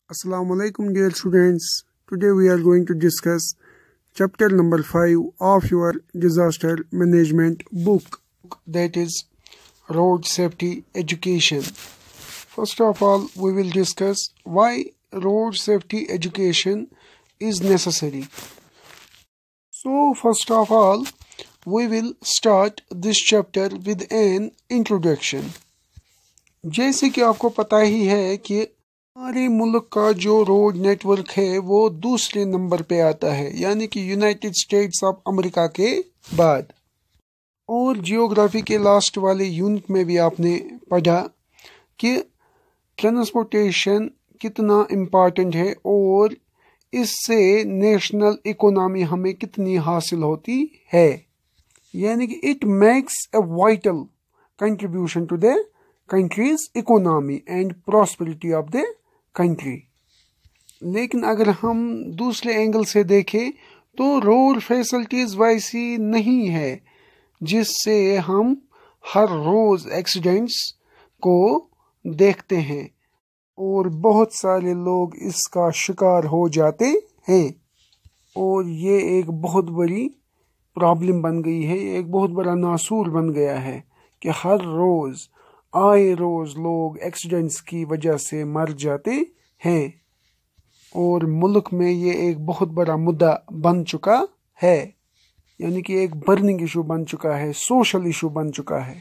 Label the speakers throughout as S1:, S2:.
S1: Assalamu alaikum dear students. Today we are going to discuss chapter number 5 of your disaster management book, that is road safety education. First of all, we will discuss why road safety education is necessary. So first of all, we will start this chapter with an introduction. जैसे कि आपको पता ही है कि हमारे मुल्क का जो रोड नेटवर्क है वो दूसरे नंबर पे आता है, यानी कि यूनाइटेड स्टेट्स ऑफ अमेरिका के बाद। और जियोग्राफी के लास्ट वाले यूनिट में भी आपने पढ़ा कि ट्रांसपोर्टेशन कितना इम्पोर्टेंट है और इससे नेशनल इकोनॉमी हमें कितनी हासिल होती है, यानी कि it makes a vital contribution to the country's economy and prosperity of the country. लेकिन अगर हम दूसरे एंगल से देखें तो रोड फैसिलिटीज वैसी नहीं है जिससे हम हर रोज एक्सीडेंट्स को देखते हैं और बहुत सारे लोग इसका शिकार हो जाते हैं। और ये एक बहुत बड़ी प्रॉब्लम बन गई है, ये एक बहुत बड़ा नासूर बन गया है कि हर रोज आए रोज लोग एक्सीडेंट्स की वजह से मर जाते हैं और मुल्क में ये एक बहुत बड़ा मुद्दा बन चुका है, यानी कि एक बर्निंग इशू बन चुका है, सोशल इशू बन चुका है।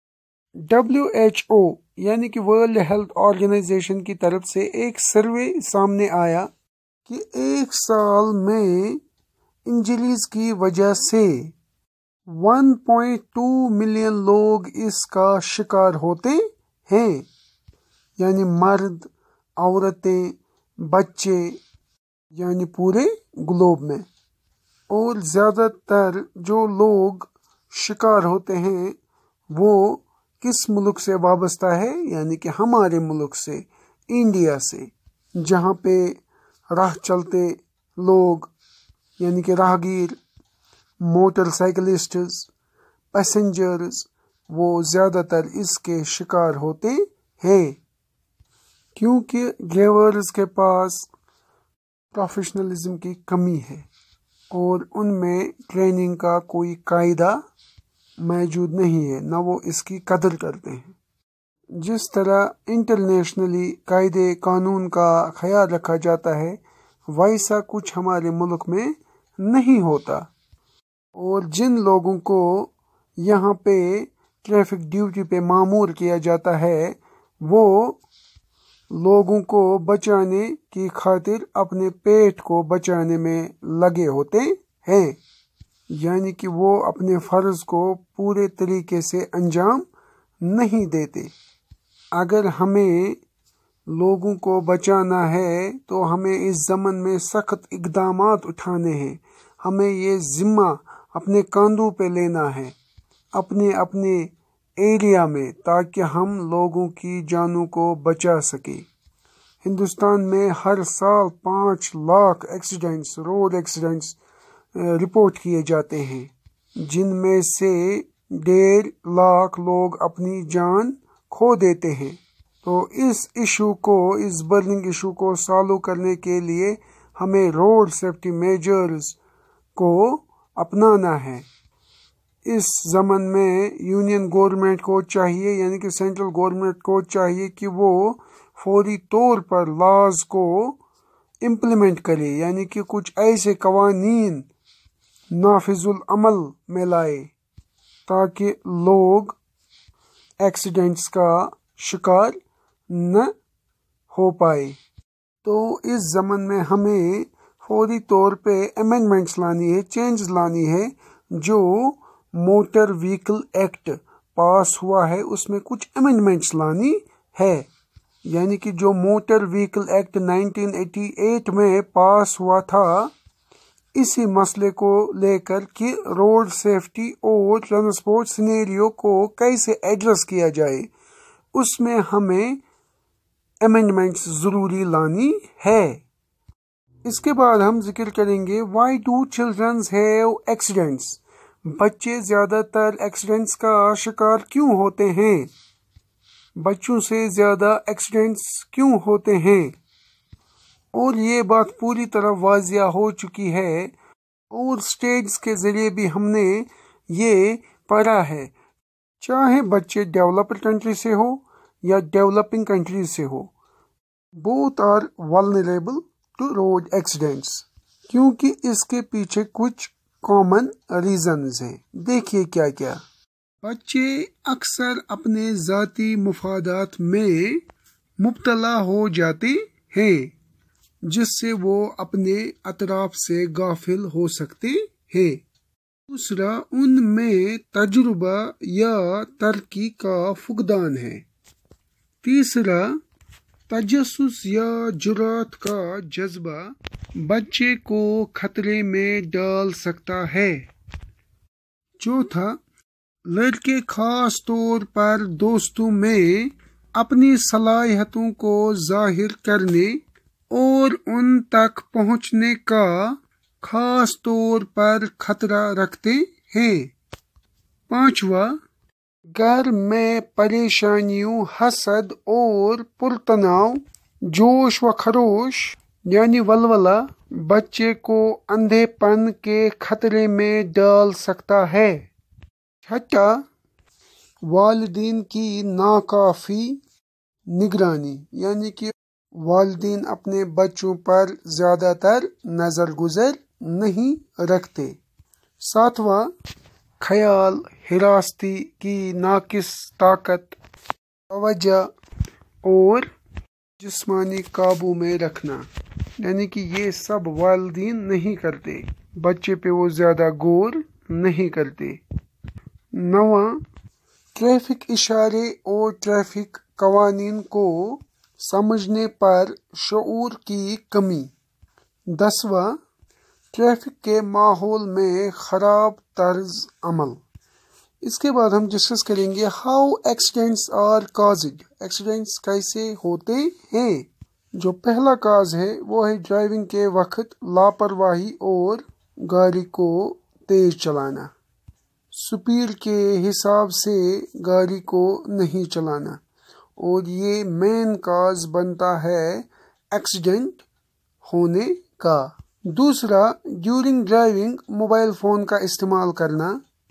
S1: WHO यानी कि वर्ल्ड हेल्थ ऑर्गेनाइजेशन की तरफ से एक सर्वे सामने आया कि एक साल में इंजरीज की वजह से 1.2 मिलियन लोग इसका शिकार होते हैं, यानी मर्द, औरतें, बच्चे, यानी पूरे ग्लोब में। और ज़्यादातर जो लोग शिकार होते हैं वो किस मुल्क से वाबस्ता है, यानी कि हमारे मुल्क से, इंडिया से, जहाँ पे राह चलते लोग यानी कि राहगीर, मोटरसाइकिलिस्ट्स, पैसेंजर्स, वो ज़्यादातर इसके शिकार होते हैं क्योंकि ड्राइवर्स के पास प्रोफेशनलिज्म की कमी है और उनमें ट्रेनिंग का कोई कायदा मौजूद नहीं है, ना वो इसकी कदर करते हैं। जिस तरह इंटरनेशनली कायदे कानून का ख्याल रखा जाता है वैसा कुछ हमारे मुल्क में नहीं होता। और जिन लोगों को यहाँ पे ट्रैफिक ड्यूटी पे मामूर किया जाता है वो लोगों को बचाने की खातिर अपने पेट को बचाने में लगे होते हैं, यानी कि वो अपने फ़र्ज़ को पूरे तरीके से अंजाम नहीं देते। अगर हमें लोगों को बचाना है तो हमें इस ज़मन में सख्त इक़दामात उठाने हैं, हमें ये ज़िम्मा अपने कंधों पे लेना है अपने अपने एरिया में, ताकि हम लोगों की जानों को बचा सके। हिंदुस्तान में हर साल 5 lakh accidents, road accidents report किए जाते हैं, जिनमें से 1.5 लाख लोग अपनी जान खो देते हैं। तो इस इशू को, इस बर्निंग इशू को सॉल्व करने के लिए हमें रोड सेफ्टी मेजर्स को अपनाना है। इस ज़मन में यूनियन गवर्नमेंट को चाहिए, यानी कि सेंट्रल गवर्नमेंट को चाहिए कि वो फौरी तौर पर लॉज को इम्प्लीमेंट करे, यानी कि कुछ ऐसे कवानीन नाफिजुल अमल में लाए ताकि लोग एक्सीडेंट्स का शिकार न हो पाए। तो इस ज़मन में हमें फौरी तौर पे अमेंडमेंट्स लानी है, चेंज लानी है। जो मोटर व्हीकल एक्ट पास हुआ है उसमें कुछ अमेंडमेंट्स लानी है, यानी कि जो मोटर व्हीकल एक्ट 1988 में पास हुआ था, इसी मसले को लेकर कि रोड सेफ्टी और ट्रांसपोर्ट सिनेरियो को कैसे एड्रेस किया जाए, उसमें हमें अमेंडमेंट्स ज़रूरी लानी है। इसके बाद हम जिक्र करेंगे why do childrens have accidents, बच्चे ज़्यादातर एक्सीडेंट्स का शिकार क्यों होते हैं, बच्चों से ज़्यादा एक्सीडेंट्स क्यों होते हैं। اور یہ بات پوری طرح واضح ہو چکی ہے اور اسٹیٹس کے ذریعے بھی ہم نے یہ پڑھا ہے، چاہے بچے ڈیولپڈ کنٹری سے ہو یا ڈیولپنگ کنٹری سے ہو، both are vulnerable to road accidents, کیونکہ اس کے پیچھے کچھ کامن ریزنز ہیں۔ دیکھیے کیا کیا۔ بچے اکثر اپنے ذاتی مفادات میں مبتلا ہو جاتے ہیں، جس سے وہ اپنے اطراف سے غافل ہو سکتے ہیں۔ دوسرا، ان میں تجربہ یا ترقی کا فقدان ہے۔ تیسرا، تجسس یا جرات کا جذبہ بچے کو خطرے میں ڈال سکتا ہے۔ چوتھا، لڑکے خاص طور پر دوستوں میں اپنی صلاحیتوں کو ظاہر کرنے اور ان تک پہنچنے کا خاص طور پر خطرہ رکھتے ہیں۔ پانچواں، گھر میں پریشانیوں، حسد اور پرتناؤ، جوش و خروش یعنی ولولہ بچے کو اندھے پن کے خطرے میں ڈال سکتا ہے۔ چھٹا، والدین کی ناکافی نگرانی، یعنی کہ والدین اپنے بچوں پر زیادہ تر نظر گزر نہیں رکھتے۔ ساتواں، خیال حراستی کی ناقص طاقت، توجہ اور جسمانی قابو میں رکھنا، یعنی کہ یہ سب والدین نہیں کرتے، بچے پہ وہ زیادہ غور نہیں کرتے۔ نواں، ٹریفک اشارے اور ٹریفک قوانین کو سمجھنے پر شعور کی کمی۔ 10واں، ٹریفک کے ماحول میں خراب طرز عمل۔ اس کے بعد ہم ڈسکس کریں گے how accidents are caused, accidents کیسے ہوتے ہیں۔ جو پہلا کاز ہے وہ ہے ڈرائیونگ کے وقت لاپرواہی اور گاڑی کو تیز چلانا، سپیڈ کے حساب سے گاڑی کو نہیں چلانا، اور یہ مین کاز بنتا ہے ایکسیڈنٹ ہونے کا۔ دوسرا، ڈیورنگ ڈرائیونگ موبائل فون کا استعمال کرنا۔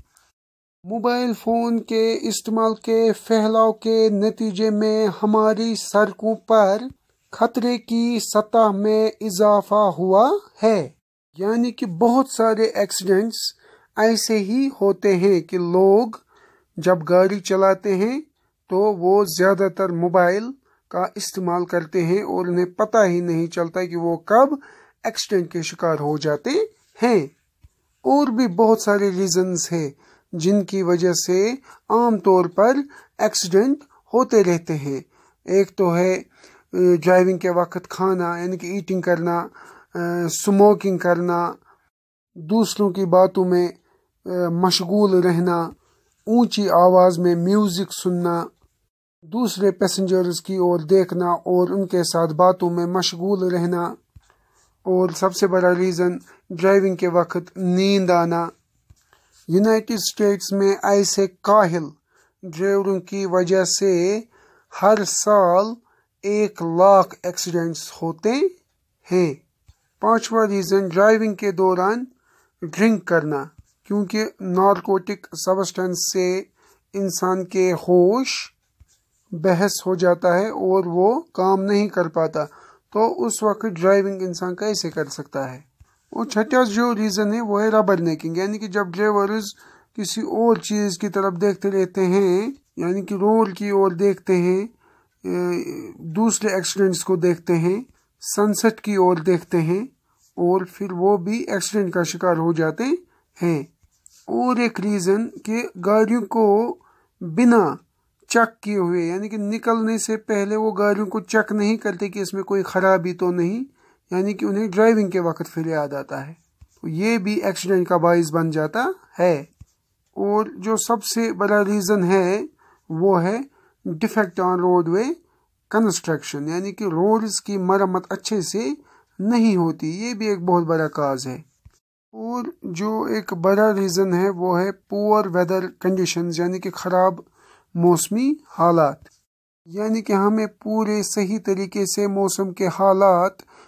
S1: موبائل فون کے استعمال کے پھیلاؤ کے نتیجے میں ہماری سڑکوں پر خطرے کی سطح میں اضافہ ہوا ہے، یعنی کہ بہت سارے ایکسیڈنٹس ایسے ہی ہوتے ہیں کہ لوگ جب گاڑی چلاتے ہیں تو وہ زیادہ تر موبائل کا استعمال کرتے ہیں اور انہیں پتہ ہی نہیں چلتا کہ وہ کب ایکسیڈنٹ کے شکار ہو جاتے ہیں۔ اور بھی بہت سارے ریزنز ہیں جن کی وجہ سے عام طور پر ایکسیڈنٹ ہوتے رہتے ہیں۔ ایک تو ہے ڈرائیونگ کے وقت کھانا، یعنی کہ ایٹنگ کرنا، اسموکنگ کرنا، دوسروں کی باتوں میں مشغول رہنا، اونچی آواز میں میوزک سننا، دوسرے پیسنجرز کی اور دیکھنا اور ان کے ساتھ باتوں میں مشغول رہنا، اور سب سے بڑا ریزن ڈرائیونگ کے وقت نیند آنا۔ یونائٹڈ اسٹیٹس میں ایسے کاہل ڈرائیوروں کی وجہ سے ہر سال 1,00,000 ایکسیڈنٹس ہوتے ہیں۔ پانچواں ریزن ڈرائیونگ کے دوران ڈرنک کرنا، کیونکہ نارکوٹک سبسٹنس سے انسان کے ہوش بحث ہو جاتا ہے اور وہ کام نہیں کر پاتا، تو اس وقت ڈرائیونگ انسان کیسے کر سکتا ہے۔ اور چھٹا جو ریزن ہے وہ ہے ربر نیکنگ، یعنی کہ جب ڈرائیورز کسی اور چیز کی طرف دیکھتے رہتے ہیں، یعنی کہ روڈ کی اور دیکھتے ہیں، دوسرے ایکسیڈنٹس کو دیکھتے ہیں، سن سیٹ کی اور دیکھتے ہیں، اور پھر وہ بھی ایکسیڈنٹ کا شکار ہو جاتے ہیں۔ اور ایک ریزن کہ گاڑیوں کو بنا چیک کیے ہوئے، یعنی کہ نکلنے سے پہلے وہ گاڑیوں کو چیک نہیں کرتے کہ اس میں کوئی خرابی تو نہیں، یعنی کہ انہیں ڈرائیونگ کے وقت پھر یاد آتا ہے، تو یہ بھی ایکسیڈنٹ کا باعث بن جاتا ہے۔ اور جو سب سے بڑا ریزن ہے وہ ہے defect on roadway construction, یعنی کہ روڈز کی مرمت اچھے سے نہیں ہوتی، یہ بھی ایک بہت بڑا کاز ہے۔ اور جو ایک بڑا ریزن ہے وہ ہے پور ویدر کنڈیشنز، یعنی کہ خراب موسمی حالات، یعنی کہ ہمیں پورے صحیح طریقے سے موسم کے حالات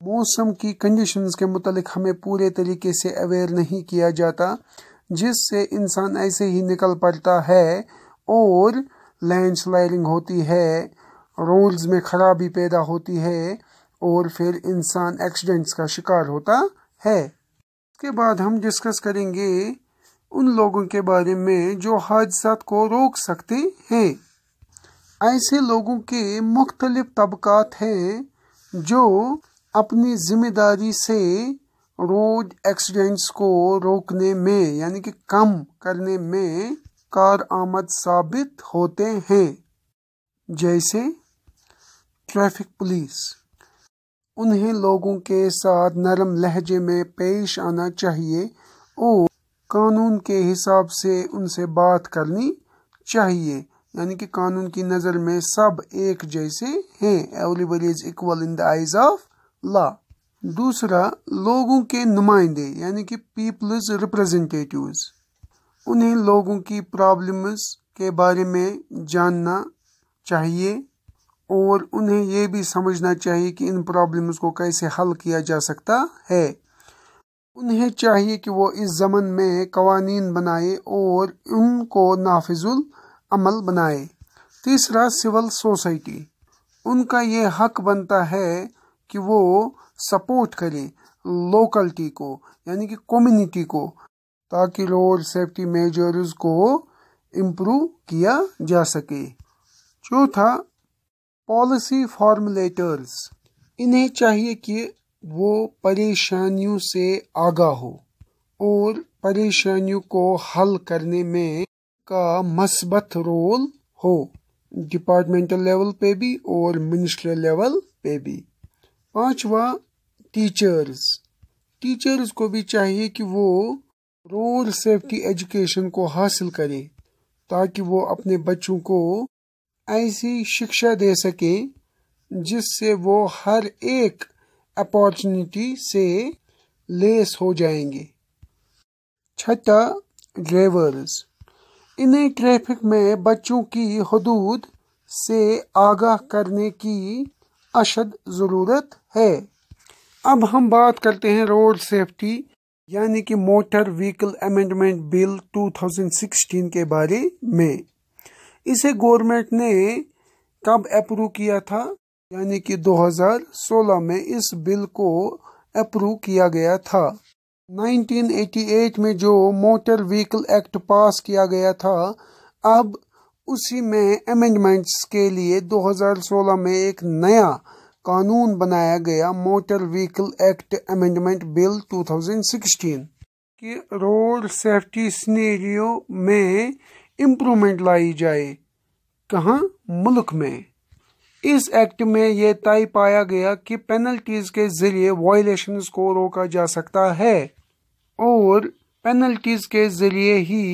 S1: موسم کی کنڈیشنز کے متعلق ہمیں پورے طریقے سے اویئر نہیں کیا جاتا، جس سے انسان ایسے ہی نکل پڑتا ہے اور لینڈ سلائڈنگ ہوتی ہے، روڈز میں خرابی پیدا ہوتی ہے اور پھر انسان ایکسیڈنٹس کا شکار ہوتا ہے۔ اس کے بعد ہم ڈسکس کریں گے ان لوگوں کے بارے میں جو حادثات کو روک سکتے ہیں۔ ایسے لوگوں کے مختلف طبقات ہیں جو اپنی ذمہ داری سے روڈ ایکسیڈنٹس کو روکنے میں یعنی کہ کم کرنے میں کارآمد ثابت ہوتے ہیں، جیسے ٹریفک پولیس۔ انہیں لوگوں کے ساتھ نرم لہجے میں پیش آنا چاہیے اور قانون کے حساب سے ان سے بات کرنی چاہیے، یعنی کہ قانون کی نظر میں سب ایک جیسے ہیں، everybody is equal in the eyes of law. دوسرا، لوگوں کے نمائندے یعنی کہ پیپلز ریپرزینٹیٹیوز، انہیں لوگوں کی پرابلمز کے بارے میں جاننا چاہیے اور انہیں یہ بھی سمجھنا چاہیے کہ ان پرابلمز کو کیسے حل کیا جا سکتا ہے۔ انہیں چاہیے کہ وہ اس ضمن میں قوانین بنائے اور ان کو نافذ العمل بنائے۔ تیسرا، سول سوسائٹی، ان کا یہ حق بنتا ہے کہ وہ سپورٹ کرے لوکلٹی کو یعنی کہ کمیونٹی کو، تاکہ روڈ سیفٹی میجرز کو امپروو کیا جا سکے۔ چوتھا، پالیسی فارمولیٹرز، انہیں چاہیے کہ وہ پریشانیوں سے آگاہ ہو اور پریشانیوں کو حل کرنے میں کا مثبت رول ہو، ڈپارٹمنٹل لیول پہ بھی اور منسٹریل لیول پہ بھی۔ پانچواں، ٹیچرز کو بھی چاہیے کہ وہ روڈ سیفٹی ایجوکیشن کو حاصل کرے تاکہ وہ اپنے بچوں کو ایسی شکشا دے سکے جس سے وہ ہر ایک اپارچونٹی سے لیس ہو جائیں گے۔ چھٹا، ڈرائیورز، انہیں ٹریفک میں بچوں کی حدود سے آگاہ کرنے کی اشد ضرورت ہے۔ اب ہم بات کرتے ہیں روڈ سیفٹی یعنی کہ موٹر وہیکل امینڈمنٹ بل 2016 کے بارے میں۔ اسے گورنمنٹ نے کب اپروو کیا تھا؟ یعنی کہ 2016 میں اس بل کو اپروو کیا گیا تھا۔ 1988 میں جو موٹر وہیکل ایکٹ پاس کیا گیا تھا، اب اسی میں امینڈمنٹس کے لیے 2016 میں ایک نیا قانون بنایا گیا، motor vehicle act amendment bill 2016، کہ روڈ سیفٹی سینیریو میں امپرومنٹ لائی جائے۔ کہاں؟ ملک میں۔ اس ایکٹ میں یہ طے پایا گیا کہ پینلٹیز کے ذریعے وائلیشنز کو روکا جا سکتا ہے اور پینلٹیز کے ذریعے ہی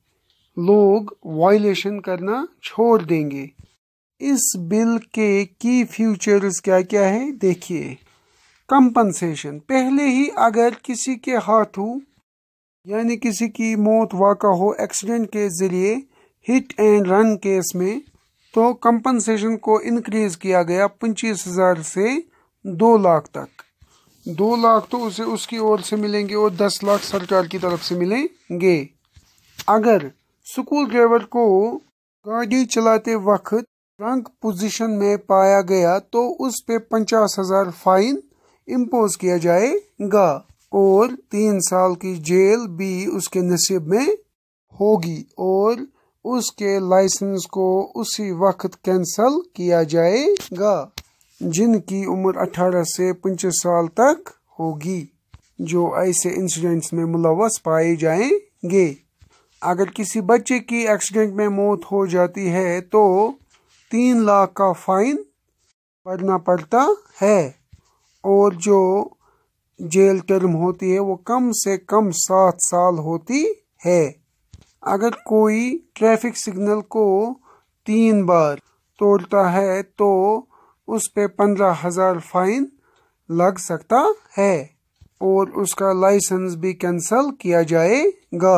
S1: لوگ وائلیشن کرنا چھوڑ دیں گے۔ اس بل کے کی فیوچرز کیا کیا ہے دیکھیے۔ کمپنسیشن، پہلے ہی اگر کسی کے ہاتھوں یعنی کسی کی موت واقع ہو ایکسیڈنٹ کے ذریعے ہٹ اینڈ رن کیس میں، تو کمپنسیشن کو انکریز کیا گیا 25,000 سے 2 لاکھ تک۔ 2 لاکھ تو اسے اس کی اور سے ملیں گے اور 10 لاکھ سرکار کی طرف سے ملیں گے۔ اگر اسکول ڈرائیور کو گاڑی چلاتے وقت ڈرنک پوزیشن میں پایا گیا تو اس پہ 50,000 فائن امپوز کیا جائے گا اور 3 سال کی جیل بھی اس کے نصیب میں ہوگی اور اس کے لائسنس کو اسی وقت کینسل کیا جائے گا جن کی عمر 18 سے 25 سال تک ہوگی، جو ایسے انسیڈنٹس میں ملوث پائے جائیں گے۔ اگر کسی بچے کی ایکسیڈنٹ میں موت ہو جاتی ہے تو 3 لاکھ کا فائن بھرنا پڑتا ہے اور جو جیل ٹرم ہوتی ہے وہ کم سے کم 7 سال ہوتی ہے۔ اگر کوئی ٹریفک سگنل کو 3 بار توڑتا ہے تو اس پہ 15,000 فائن لگ سکتا ہے اور اس کا لائسنس بھی کینسل کیا جائے گا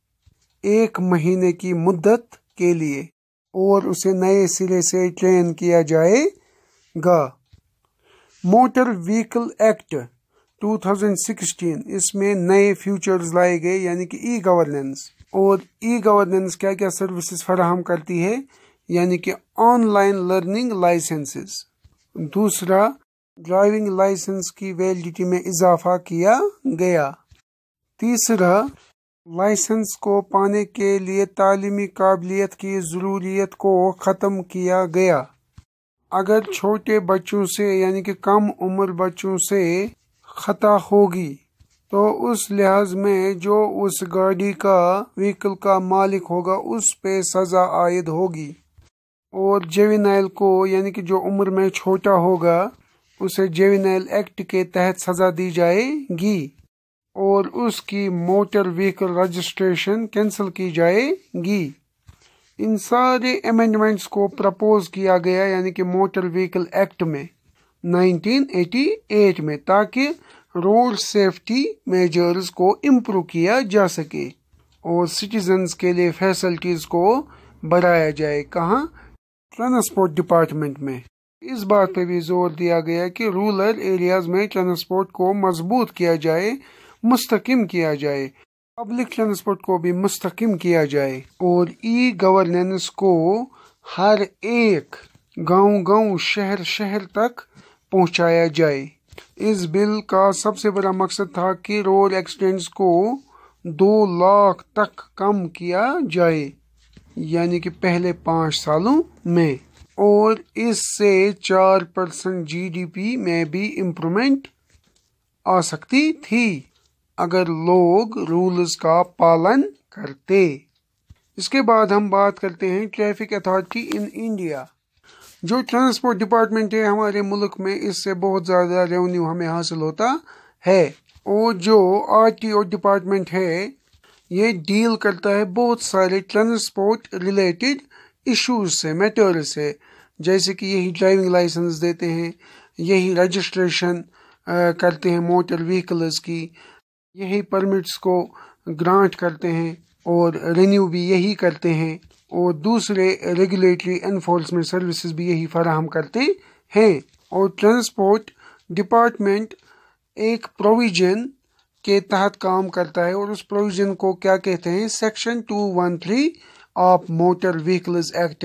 S1: 1 مہینے کی مدت کے لیے اور اسے نئے سرے سے ٹرین کیا جائے گا۔ मोटर व्हीकल एक्ट 2016, इसमें नए फीचर्स लाए गए, यानी कि ई गवर्नेंस। और ई गवर्नेंस क्या क्या सर्विसेज फराहम करती है, यानी कि ऑनलाइन लर्निंग लाइसेंसेस। दूसरा, ड्राइविंग लाइसेंस की वैलिडिटी में इजाफा किया गया। तीसरा, लाइसेंस को पाने के लिए तालीमी काबिलियत की ज़रूरियत को ख़त्म किया गया। अगर छोटे बच्चों से यानी कि कम उम्र बच्चों से खता होगी तो उस लिहाज में जो उस गाड़ी का व्हीकल का मालिक होगा उस पे सज़ा आयद होगी। और जुवेनाइल को यानी कि जो उम्र में छोटा होगा उसे जुवेनाइल एक्ट के तहत सज़ा दी जाएगी और उसकी मोटर व्हीकल रजिस्ट्रेशन कैंसिल की जाएगी। इन सारे अमेंडमेंट्स को प्रपोज किया गया यानी कि मोटर व्हीकल एक्ट में 1988 में, ताकि रोड सेफ्टी मेजर्स को इम्प्रूव किया जा सके और सिटीजन्स के लिए फैसिलिटीज़ को बढ़ाया जाए। कहाँ? ट्रांसपोर्ट डिपार्टमेंट में। इस बात पे भी जोर दिया गया कि रूरल एरियाज में ट्रांसपोर्ट को मजबूत किया जाए, मुस्तकिम किया जाए, पब्लिक ट्रांसपोर्ट को भी मुस्तकिम किया जाए और ई गवर्नेंस को हर एक गांव-गांव, शहर-शहर तक पहुंचाया जाए। इस बिल का सबसे बड़ा मकसद था कि रोड एक्सीडेंट्स को 2 लाख तक कम किया जाए, यानी कि पहले 5 सालों में, और इससे 4% GDP में भी इम्प्रूवमेंट आ सकती थी अगर लोग रूल्स का पालन करते। इसके बाद हम बात करते हैं ट्रैफिक अथॉरिटी इन इंडिया। जो ट्रांसपोर्ट डिपार्टमेंट है हमारे मुल्क में, इससे बहुत ज़्यादा रेवेन्यू हमें हासिल होता है। और जो RTO डिपार्टमेंट है ये डील करता है बहुत सारे ट्रांसपोर्ट रिलेटेड इश्यूज से, मैटर्स से, जैसे कि यही ड्राइविंग लाइसेंस देते हैं, यही रजिस्ट्रेशन करते हैं मोटर व्हीकल्स की, यही परमिट्स को ग्रांट करते हैं और रिन्यू भी यही करते हैं, और दूसरे रेगुलेटरी एनफोर्समेंट सर्विसेज भी यही फराहम करते हैं। और ट्रांसपोर्ट डिपार्टमेंट एक प्रोविजन के तहत काम करता है और उस प्रोविजन को क्या कहते हैं? Section 213 of motor vehicles act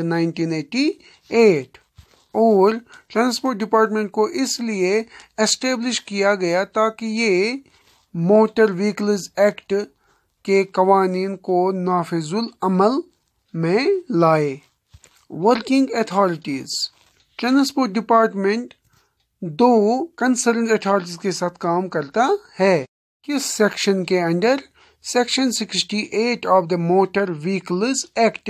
S1: 1988। और ट्रांसपोर्ट डिपार्टमेंट को इसलिए एस्टेब्लिश किया गया ताकि ये मोटर व्हीकल्स एक्ट के कवानीन को नाफिजुल अमल में लाए। Working authorities. Transport department 2 concern authorities के साथ काम करता है। किस सेक्शन के under? Section 68 of the motor vehicles act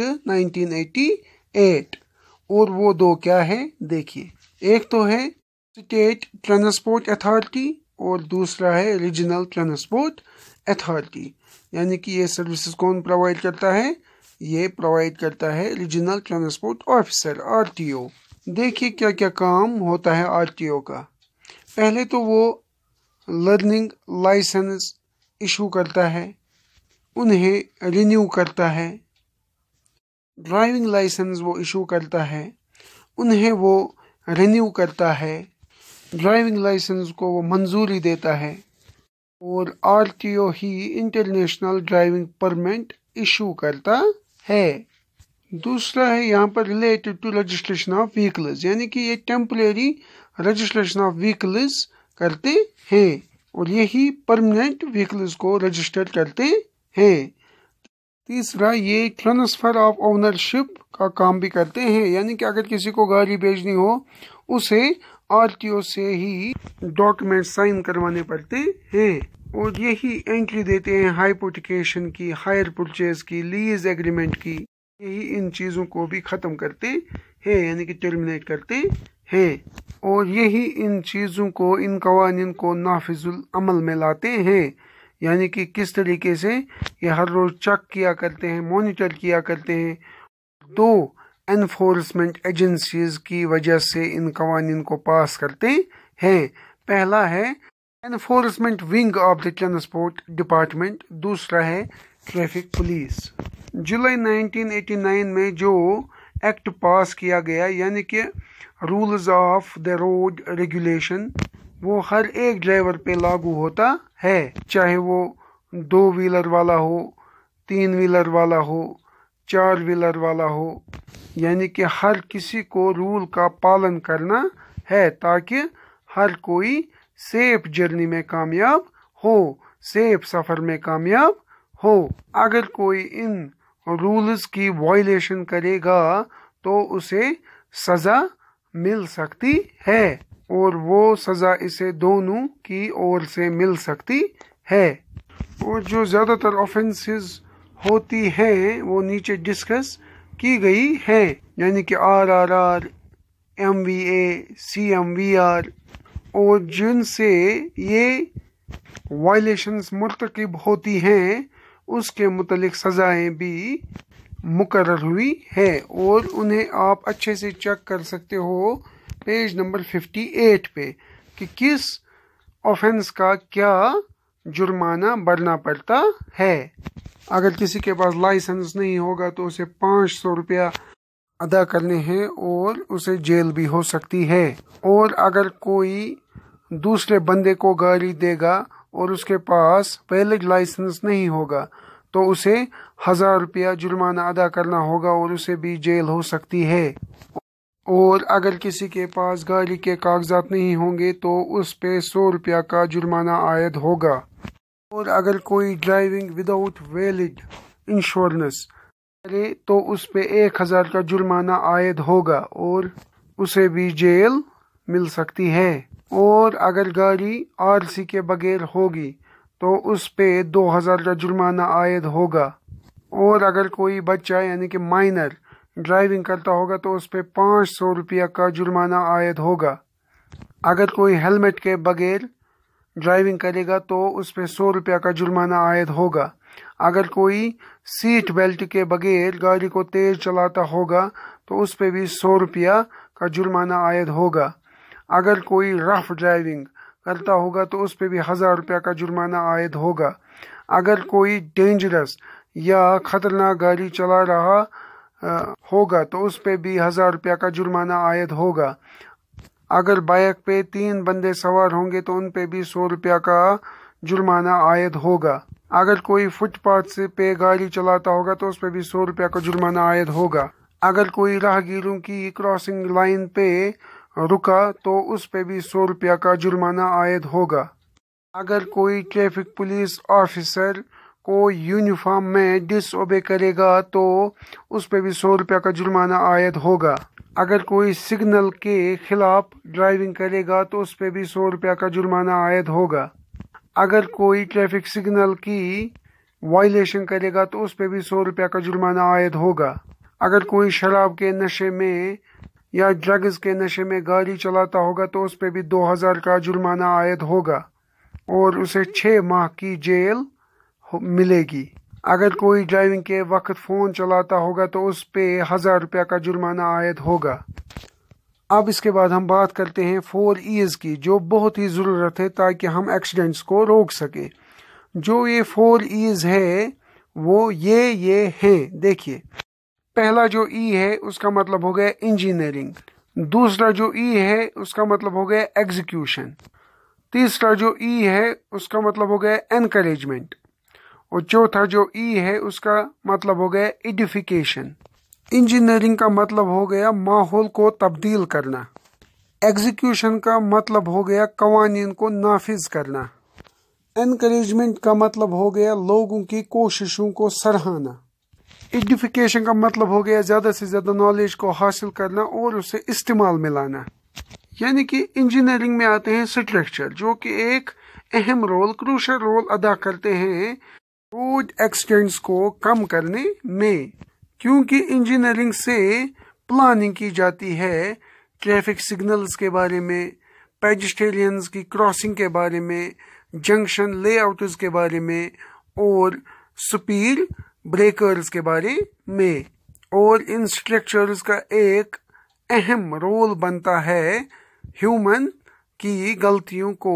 S1: 1988। और वो 2 क्या है? देखिए, एक तो है स्टेट ट्रांसपोर्ट अथॉरिटी और दूसरा है रीजनल ट्रांसपोर्ट अथॉरिटी। यानी कि ये सर्विसेज कौन प्रोवाइड करता है? ये प्रोवाइड करता है रीजनल ट्रांसपोर्ट ऑफिसर, RTO। देखिए क्या क्या काम होता है RTO का। पहले तो वो लर्निंग लाइसेंस इशू करता है, उन्हें रिन्यू करता है। ड्राइविंग लाइसेंस वो इशू करता है, उन्हें वो रिन्यू करता है। ड्राइविंग लाइसेंस को वो मंजूरी देता है। और RTO ही इंटरनेशनल ड्राइविंग परमिट इशू करता है। दूसरा है यहाँ पर related to registration of vehicles, यानी कि ये टेम्परेरी रजिस्ट्रेशन ऑफ व्हीकल्स करते हैं और यही परमानेंट व्हीकल्स को रजिस्टर करते हैं। तीसरा, ये ट्रांसफर ऑफ ओनरशिप का काम भी करते हैं, यानी कि अगर किसी को गाड़ी बेचनी हो उसे RTO से ही डॉक्यूमेंट साइन करवाने पड़ते हैं। और यही एंट्री देते हैं हाइपोथिकेशन की, हायर परचेज की, लीज एग्रीमेंट की। यही इन चीज़ों को भी ख़त्म करते हैं, यानी कि टर्मिनेट करते हैं। और यही इन चीज़ों को, इन कवानीन को नाफिजुल अमल में लाते हैं, यानी कि किस तरीके से ये हर रोज़ चेक किया करते हैं, मॉनिटर किया करते हैं। 2 एनफोर्समेंट एजेंसीज की वजह से इन कवानीन को पास करते हैं। पहला है enforcement wing of the transport department, दूसरा है ट्रैफिक पुलिस। जुलाई 1989 में जो एक्ट पास किया गया, यानी कि rules of the road regulation وہ ہر ایک ڈرائیور پہ لاگو ہوتا ہے، چاہے وہ 2 ویلر والا ہو، 3 ویلر والا ہو، 4 ویلر والا ہو، یعنی کہ ہر کسی کو رول کا پالن کرنا ہے تاکہ ہر کوئی سیف جرنی میں کامیاب ہو، سیف سفر میں کامیاب ہو۔ اگر کوئی ان رولز کی وائلیشن کرے گا تو اسے سزا مل سکتی ہے، اور وہ سزا اسے دونوں کی اور سے مل سکتی ہے۔ اور جو زیادہ تر آفینسز ہوتی ہیں وہ نیچے ڈسکس کی گئی ہیں، یعنی کہ RRR، MVA، CMVR، اور جن سے یہ وائلیشنز مرتکب ہوتی ہیں اس کے متعلق سزائیں بھی مقرر ہوئی ہے، اور انہیں آپ اچھے سے چیک کر سکتے ہو پیج نمبر 58 پہ کہ کس آفینس کا کیا جرمانہ بھرنا پڑتا ہے۔ اگر کسی کے پاس لائسنس نہیں ہوگا تو اسے 500 روپیہ ادا کرنے ہیں اور اسے جیل بھی ہو سکتی ہے، اور اگر کوئی دوسرے بندے کو گاڑی دے گا اور اس کے پاس ویلڈ لائسنس نہیں ہوگا تو اسے 1000 روپیہ جرمانہ ادا کرنا ہوگا اور اسے بھی جیل ہو سکتی ہے، اور اگر کسی کے پاس گاڑی کے کاغذات نہیں ہوں گے تو اس پہ 100 روپیہ کا جرمانہ عائد ہوگا، اور اگر کوئی ڈرائیونگ وداؤٹ ویلڈ انشورنس کرے تو اس پہ 1000 کا جرمانہ عائد ہوگا اور اسے بھی جیل مل سکتی ہے، اور اگر گاڑی RC کے بغیر ہوگی تو اس پہ 2000 کا جرمانہ عائد ہوگا، اور اگر کوئی بچہ یعنی کہ مائنر ڈرائیونگ کرتا ہوگا تو اس پہ 500 روپیہ کا جرمانہ عائد ہوگا۔ اگر کوئی ہیلمٹ کے بغیر ڈرائیونگ کرے گا تو اس پہ 100 روپیہ کا جرمانہ عائد ہوگا۔ اگر کوئی سیٹ بیلٹ کے بغیر گاڑی کو تیز چلاتا ہوگا تو اس پہ بھی 100 روپیہ کا جرمانہ عائد ہوگا۔ اگر کوئی رف ڈرائیونگ کرتا ہوگا تو اس پہ بھی 1000 روپیہ کا جرمانہ عائد ہوگا۔ اگر کوئی ڈینجرس یا خطرناک گاڑی چلا رہا ہوگا تو اس پہ بھی 1000 روپیہ کا جرمانہ عائد ہوگا۔ اگر بائک پہ 3 بندے سوار ہوں گے تو ان پہ بھی 100 روپیہ کا جرمانہ عائد ہوگا۔ اگر کوئی فٹ پاتھ سے پہ گاڑی چلاتا ہوگا تو اس پہ بھی 100 روپیہ کا جرمانہ عائد ہوگا۔ اگر کوئی راہگیروں کی کراسنگ لائن پہ رکا تو اس پہ بھی 100 روپیہ کا جرمانہ عائد ہوگا۔ اگر کوئی ٹریفک پولیس آفیسر کو یونیفارم میں ڈس اوبے کرے گا تو اس پہ بھی 100 روپیہ کا جرمانہ عائد ہوگا۔ اگر کوئی سگنل کے خلاف ڈرائیونگ کرے گا تو اس پہ بھی 100 روپیہ کا جرمانہ عائد ہوگا۔ اگر کوئی ٹریفک سگنل کی وائلیشن کرے گا تو اس پہ بھی 100 روپیہ کا جرمانہ عائد ہوگا۔ اگر کوئی شراب کے نشے میں یا ڈرگز کے نشے میں گاڑی چلاتا ہوگا تو اس پہ بھی 2000 کا جرمانہ عائد ہوگا اور اسے 6 ماہ کی جیل ملے گی۔ اگر کوئی ڈرائیونگ کے وقت فون چلاتا ہوگا تو اس پہ 1000 روپیہ کا جرمانہ عائد ہوگا۔ اب اس کے بعد ہم بات کرتے ہیں 4 E's کی، جو بہت ہی ضرورت ہے تاکہ ہم ایکسیڈنٹس کو روک سکیں۔ جو یہ 4 E's ہے وہ یہ ہیں، دیکھیے۔ پہلا جو ای ہے اس کا مطلب ہو گیا انجینئرنگ، دوسرا جو ای ہے اس کا مطلب ہو گیا ایگزیکیوشن، تیسرا جو ای ہے اس کا مطلب ہو گیا انکریجمنٹ، اور چوتھا جو ای ہے اس کا مطلب ہو گیا ایڈیفیکیشن۔ انجینئرنگ کا مطلب ہو گیا ماحول کو تبدیل کرنا، ایگزیکیوشن کا مطلب ہو گیا قوانین کو نافذ کرنا، انکریجمنٹ کا مطلب ہو گیا لوگوں کی کوششوں کو سراہنا، ایڈیفیکیشن کا مطلب ہو گیا زیادہ سے زیادہ نالج کو حاصل کرنا اور اسے استعمال میں لانا۔ یعنی کہ انجینئرنگ میں آتے ہیں اسٹرکچر، جو کہ ایک اہم رول، کروشل رول ادا کرتے ہیں روڈ ایکسیڈنٹس کو کم کرنے میں، کیونکہ انجینئرنگ سے پلاننگ کی جاتی ہے ٹریفک سگنلز کے بارے میں، پیڈسٹرینز کی کراسنگ کے بارے میں، جنکشن لے آؤٹز کے بارے میں، اور سپیڈ بریکرز کے بارے میں، اور ان اسٹرکچرز کا ایک اہم رول بنتا ہے ہیومن کی غلطیوں کو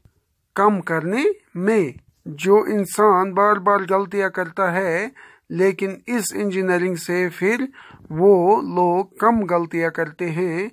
S1: کم کرنے میں۔ جو انسان بار بار غلطیاں کرتا ہے لیکن اس انجینئرنگ سے پھر وہ لوگ کم غلطیاں کرتے ہیں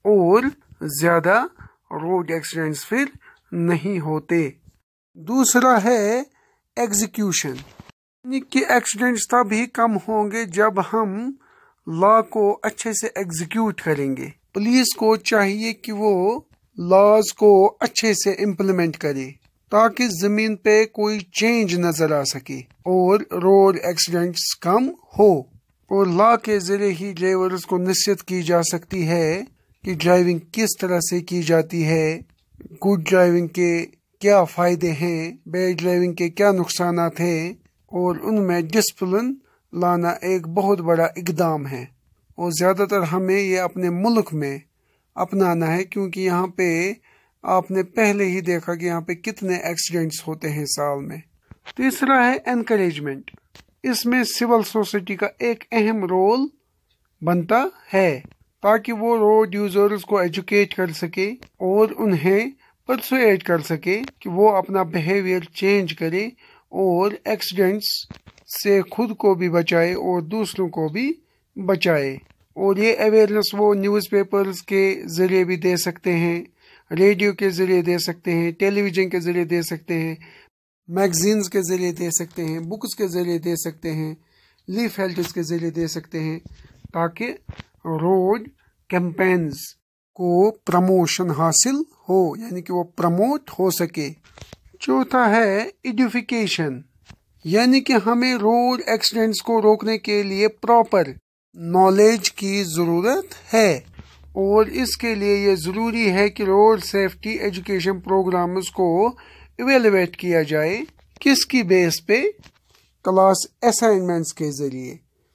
S1: اور زیادہ روڈ ایکسیڈنٹس پھر نہیں ہوتے۔ دوسرا ہے ایگزیکیوشن، یعنی کہ ایکسیڈنٹس تب ہی کم ہوں گے جب ہم لا کو اچھے سے ایگزیکیوٹ کریں گے۔ پولیس کو چاہیے کہ وہ لاز کو اچھے سے امپلیمنٹ کرے تاکہ زمین پہ کوئی چینج نظر آ سکے اور روڈ ایکسیڈنٹس کم ہو۔ اور لا کے ذریعے ہی ڈرائیورز کو نصیحت کی جا سکتی ہے کہ ڈرائیونگ کس طرح سے کی جاتی ہے، گڈ ڈرائیونگ کے کیا فائدے ہیں، بیڈ ڈرائیونگ کے کیا نقصانات ہیں، اور ان میں ڈسپلن لانا ایک بہت بڑا اقدام ہے۔ اور زیادہ تر ہمیں یہ اپنے ملک میں اپنانا ہے، کیونکہ یہاں پہ آپ نے پہلے ہی دیکھا کہ یہاں پہ کتنے ایکسیڈنٹس ہوتے ہیں سال میں۔ تیسرا ہے انکریجمنٹ، اس میں سول سوسائٹی کا ایک اہم رول بنتا ہے تاکہ وہ روڈ یوزرز کو ایجوکیٹ کر سکے اور انہیں پرسویٹ کر سکے کہ وہ اپنا بیہیویئر چینج کرے اور ایکسیڈنٹس سے خود کو بھی بچائے اور دوسروں کو بھی بچائے۔ اور یہ اویئرنیس وہ نیوز پیپرز کے ذریعے بھی دے سکتے ہیں، ریڈیو کے ذریعے دے سکتے ہیں، ٹیلی ویژن کے ذریعے دے سکتے ہیں، میگزینز کے ذریعے دے سکتے ہیں، بکس کے ذریعے دے سکتے ہیں، لیف ہیلٹس کے ذریعے دے سکتے ہیں، تاکہ روڈ کیمپینز کو پروموشن حاصل ہو، یعنی کہ وہ پروموٹ ہو سکے۔ چوتھا ہے ایڈوکیشن، یعنی کہ ہمیں روڈ ایکسیڈنٹس کو روکنے کے لیے پراپر نالج کی ضرورت ہے، اور اس کے لیے یہ ضروری ہے کہ روڈ سیفٹی ایجوکیشن پروگرامز کو ایویلویٹ کیا جائے۔ کس کی بیس پہ؟ کلاس اسائنمنٹس کے ذریعے،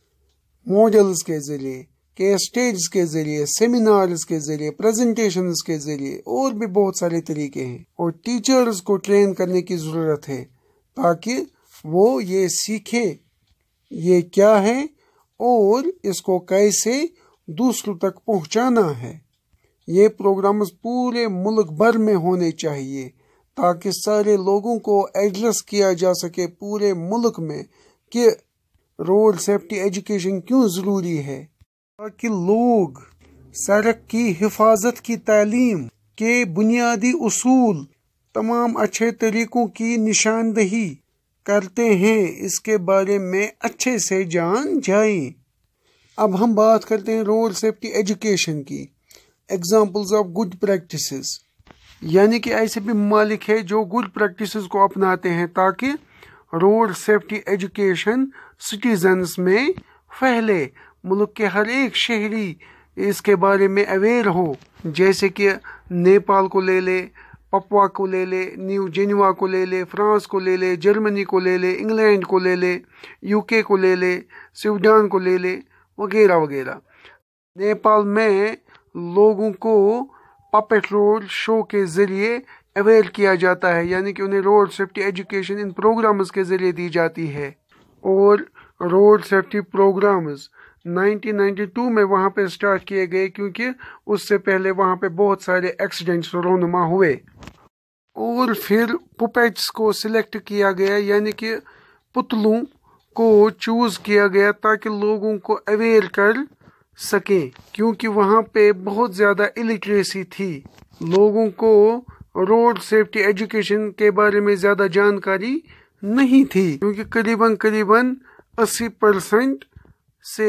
S1: ماڈلز کے ذریعے، کیس اسٹڈیز کے ذریعے، سیمینارز کے ذریعے، پریزنٹیشنز کے ذریعے، اور بھی بہت سارے طریقے ہیں۔ اور ٹیچرز کو ٹرین کرنے کی ضرورت ہے تاکہ وہ یہ سیکھے یہ کیا ہے اور اس کو کیسے دوسروں تک پہنچانا ہے۔ یہ پروگرامز پورے ملک بھر میں ہونے چاہیے تاکہ سارے لوگوں کو ایڈریس کیا جا سکے پورے ملک میں کہ روڈ سیفٹی ایجوکیشن کیوں ضروری ہے، تاکہ لوگ سڑک کی حفاظت کی تعلیم کے بنیادی اصول، تمام اچھے طریقوں کی نشاندہی کرتے ہیں، اس کے بارے میں اچھے سے جان جائیں۔ اب ہم بات کرتے ہیں روڈ سیفٹی ایجوکیشن کی، ایگزامپلز آف گڈ پریکٹسز، یعنی کہ ایسے بھی ممالک ہیں جو گڈ پریکٹسز کو اپناتے ہیں تاکہ روڈ سیفٹی ایجوکیشن سٹیزنز میں پھیلے، ملک کے ہر ایک شہری اس کے بارے میں اویئر ہو۔ جیسے کہ نیپال کو لے لے، پپوا کو لے لے، نیو جنیوا کو لے لے، فرانس کو لے لے، جرمنی کو لے لے، انگلینڈ کو لے لے، UK کو لے لے، سویڈن کو لے لے، وغیرہ وغیرہ۔ نیپال میں لوگوں کو پپٹ روڈ شو کے ذریعے اویئر کیا جاتا ہے، یعنی کہ انہیں روڈ سیفٹی ایجوکیشن ان پروگرامز کے ذریعے دی جاتی ہے۔ اور روڈ سیفٹی پروگرامز 1992 میں وہاں پہ سٹارٹ کیے گئے، کیونکہ اس سے پہلے وہاں پہ بہت سارے ایکسیڈنٹس رونما ہوئے۔ اور پھر پپیٹس کو سلیکٹ کیا گیا، یعنی کہ پتلوں کو چوز کیا گیا تاکہ لوگوں کو اویئر کر سکیں، کیونکہ وہاں پہ بہت زیادہ الٹریسی تھی، لوگوں کو روڈ سیفٹی ایجوکیشن کے بارے میں زیادہ جانکاری نہیں تھی، کیونکہ قریباً 80% سے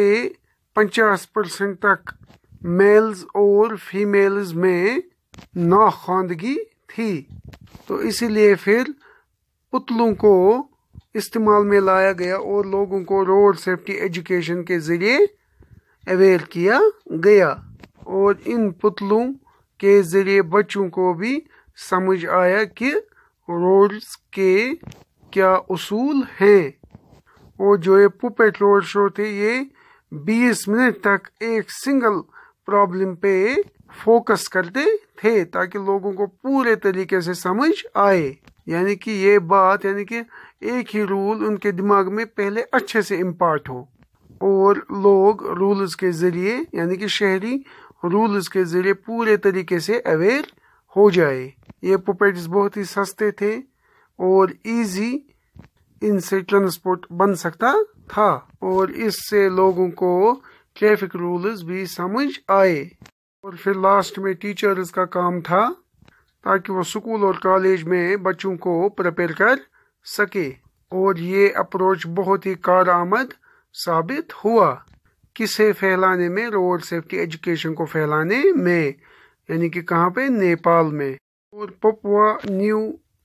S1: 50% تک میلز اور فیمیلز میں ناخواندگی تھی۔ تو اسی لیے پھر پتلوں کو استعمال میں لایا گیا اور لوگوں کو روڈ سیفٹی ایجوکیشن کے ذریعے اویئر کیا گیا، اور ان پتلوں کے ذریعے بچوں کو بھی سمجھ آیا کہ روڈز کے کیا اصول ہیں۔ اور جو یہ پپیٹ روڈ شو تھے، یہ 20 منٹ تک ایک سنگل پرابلم پہ فوکس کرتے تھے تاکہ لوگوں کو پورے طریقے سے سمجھ آئے، یعنی کہ یہ بات، یعنی کہ ایک ہی رول ان کے دماغ میں پہلے اچھے سے امپارٹ ہو، اور لوگ رولز کے ذریعے، یعنی کہ شہری رولز کے ذریعے پورے طریقے سے اویئر ہو جائے۔ یہ پپیٹس بہت ہی سستے تھے اور ایزی ان سے ٹرانسپورٹ بن سکتا تھا، اور اس سے لوگوں کو ٹریفک رولز بھی سمجھ آئے۔ اور پھر لاسٹ میں ٹیچرز کا کام تھا تاکہ وہ اسکول اور کالج میں بچوں کو پریپیئر کر سکے، اور یہ اپروچ بہت ہی کارآمد ثابت ہوا۔ کسے پھیلانے میں؟ روڈ سیفٹی ایجوکیشن کو پھیلانے میں، یعنی کہ کہاں پہ؟ نیپال میں۔ اور پپوا نیو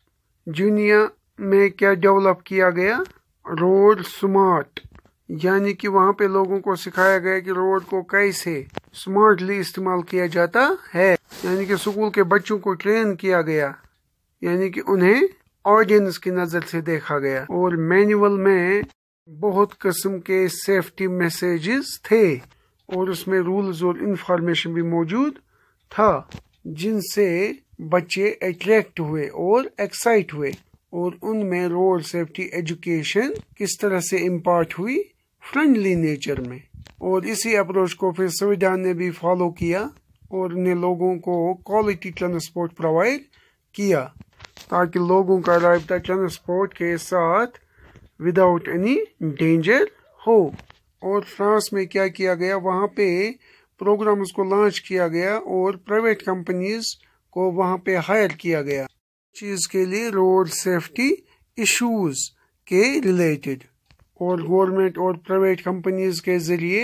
S1: گینیا میں کیا ڈیولپ کیا گیا؟ روڈ سمارٹ، یعنی کہ وہاں پہ لوگوں کو سکھایا گیا کہ روڈ کو کیسے سمارٹلی استعمال کیا جاتا ہے، یعنی کہ اسکول کے بچوں کو ٹرین کیا گیا، یعنی کہ انہیں آڈینس کی نظر سے دیکھا گیا۔ اور مینول میں بہت قسم کے سیفٹی میسیجز تھے، اور اس میں رولز اور انفارمیشن بھی موجود تھا، جن سے بچے اٹریکٹ ہوئے اور ایکسائٹ ہوئے، اور ان میں روڈ سیفٹی ایجوکیشن کس طرح سے امپارٹ ہوئی؟ فرینڈلی نیچر میں۔ اور اسی اپروچ کو پھر سویڈان نے بھی فالو کیا، اور نے لوگوں کو کوالٹی ٹرانسپورٹ پرووائڈ کیا تاکہ لوگوں کا رابطہ ٹرانسپورٹ کے ساتھ وداؤٹ اینی ڈینجر ہو۔ اور فرانس میں کیا کیا گیا؟ وہاں پہ پروگرامز کو لانچ کیا گیا، اور پرائیویٹ کمپنیز کو وہاں پہ ہائر کیا گیا چیز کے لیے، روڈ سیفٹی ایشوز کے ریلیٹڈ۔ اور گورنمنٹ اور پرائیویٹ کمپنیز کے ذریعے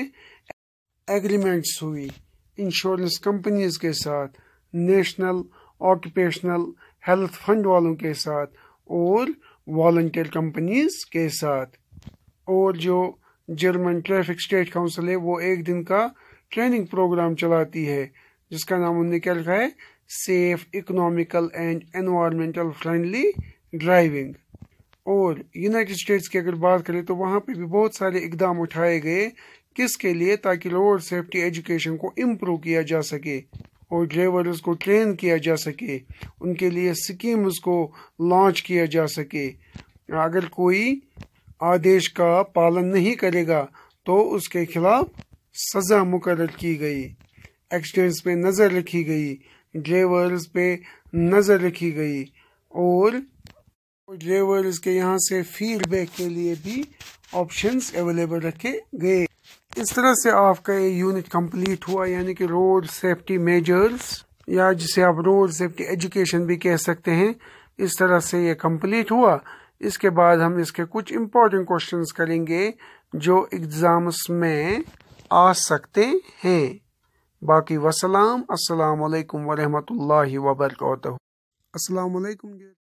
S1: ایگریمنٹس ہوئی انشورنس کمپنیز کے ساتھ، نیشنل آکوپیشنل ہیلتھ فنڈ والوں کے ساتھ، اور والنٹیئر کمپنیز کے ساتھ۔ اور جو جرمن ٹریفک اسٹیٹ کاؤنسل ہے، وہ ایک دن کا ٹریننگ پروگرام چلاتی ہے جس کا نام انہوں نے کیا لکھا ہے؟ Safe economical and environmental friendly driving. اور یونائٹڈ اسٹیٹس کی اگر بات کریں تو وہاں پہ بھی بہت سارے اقدام اٹھائے گئے، کس کے لیے؟ تاکہ روڈ سیفٹی ایجوکیشن کو امپروو کیا جا سکے، اور ڈرائیورز کو ٹرین کیا جا سکے، ان کے لیے سکیمز کو لانچ کیا جا سکے۔ اگر کوئی آدیش کا پالن نہیں کرے گا تو اس کے خلاف سزا مقرر کی گئی، ایکسیڈنٹس پہ نظر رکھی گئی، ڈرائیورز پہ نظر رکھی گئی، اور ڈرائیورز کے یہاں سے فیڈ بیک کے لیے بھی آپشنز اویلیبل رکھے گئے۔ اس طرح سے آپ کا یہ یونٹ کمپلیٹ ہوا، یعنی کہ روڈ سیفٹی میجرز، یا جسے آپ روڈ سیفٹی ایجوکیشن بھی کہہ سکتے ہیں، اس طرح سے یہ کمپلیٹ ہوا۔ اس کے بعد ہم اس کے کچھ امپورٹنٹ کوشچنز کریں گے جو ایگزامس میں آ سکتے ہیں۔ باقی وسلام، السلام علیکم ورحمۃ اللہ وبرکاتہ۔ السلام علیکم۔